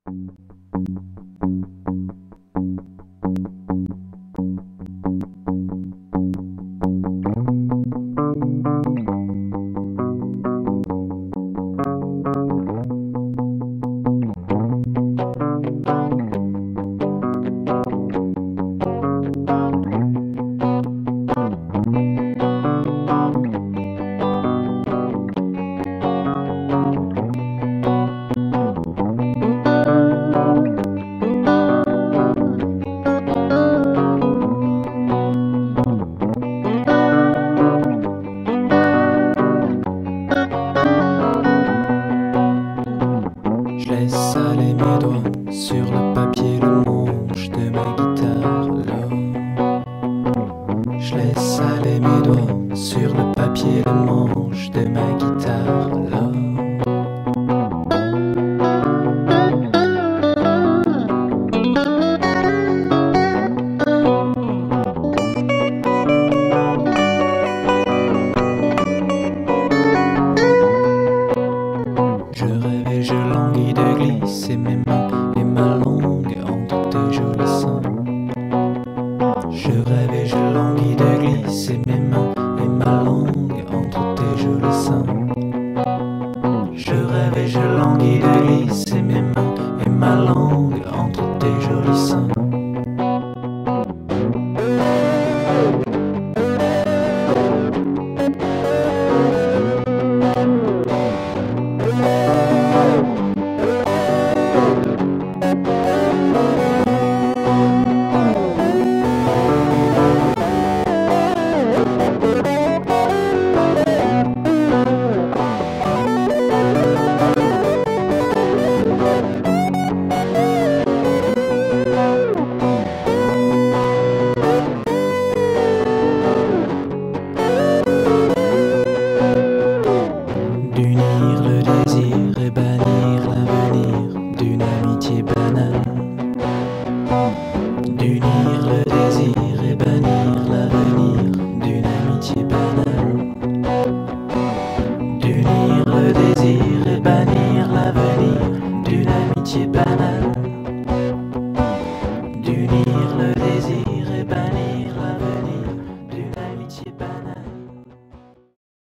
Je laisse aller mes doigts sur le papier, le manche de ma guitare là. Je laisse aller mes doigts sur le papier, le manche de ma guitare là. Je rêve et je languis de glisser mes mains